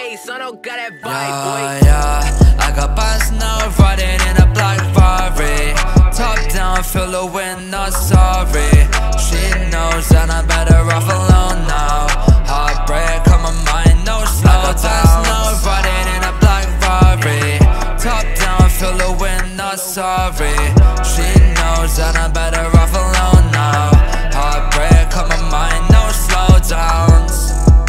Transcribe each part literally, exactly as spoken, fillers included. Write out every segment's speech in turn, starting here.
Hey, son, I got that vibe, yeah, boy. Yeah, I got bands now riding in a black Ferrari. Top down, feel the wind, not sorry. She knows that I'm better off alone now. Heartbreak on my mind, no slow down. I got bands now riding in a black Ferrari. Top down, feel the wind, not sorry. She knows that I'm better off alone now. Heartbreak on my mind, no slow downs.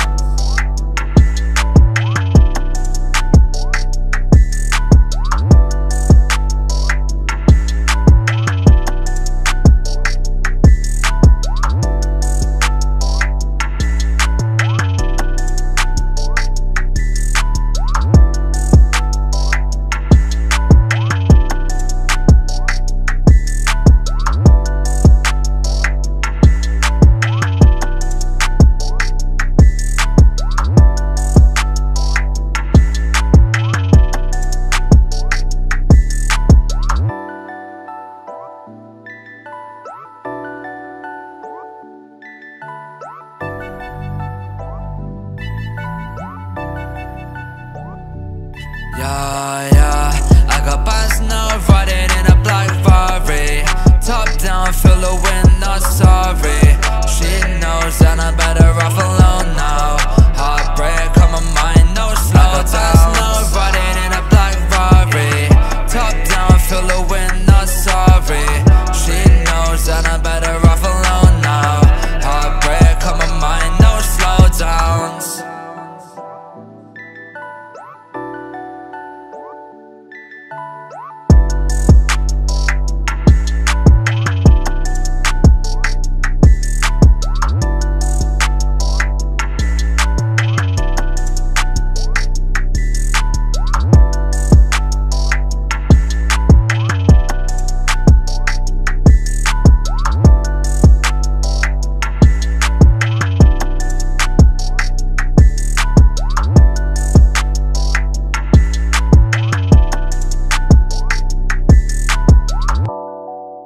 Yeah, yeah, I got bands now riding in a black Ferrari. Top down, feel the wind, not sorry. She knows that I'm better off alone now. Heartbreak on my mind, no slow down. I got bands now riding in a black Ferrari. Top down, feel the wind, not sorry. She knows that I'm better off alone now. Heartbreak on my mind, no slow downs.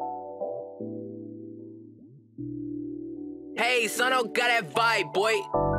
Hey, son, I got that vibe, boy.